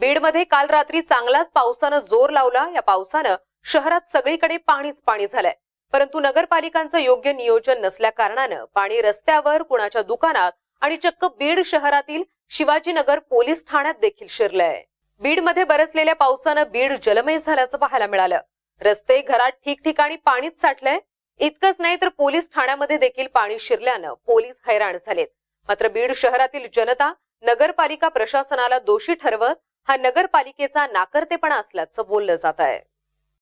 बीडमध्ये काल रात्री चांगलाच पावसानं जोर लावला। या पावसानं शहरात सगळीकडे पाणीच पाणी झालंय। परंतु नगरपालिकांचं योग्य नियोजन नसल्या कारणानं पाणी रस्त्यावर, कुणाच्या दुकानात आणि चक्क बीड शहरातील शिवाजीनगर पोलीस ठाण्यात देखील शिरलंय। बीडमध्ये बरसलेल्या पावसानं बीड जलमय झाल्याचं पाहायला मिळालं। रस्ते, घरात ठिकठिकाणी पाणीच साठलंय। इतकंच नाही तर पोलीस ठाण्यामध्ये देखील पाणी शिरल्यानं पोलीस हैराण झालेत। मात्र बीड शहरातील जनता नगरपालिका प्रशासनाला दोषी ठरवत हा नगरपालिकेचा नाकर्तेपणा असल्याचं बोललं जात आहे।